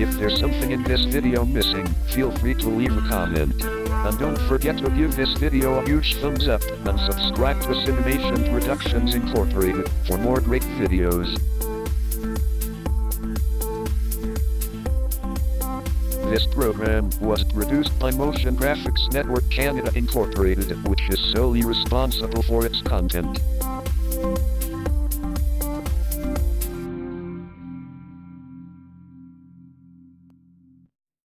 If there's something in this video missing, feel free to leave a comment. And don't forget to give this video a huge thumbs up, and subscribe to Cinemation Productions Incorporated for more great videos. This program was produced by Motion Graphics Network Canada Incorporated, which is solely responsible for its content.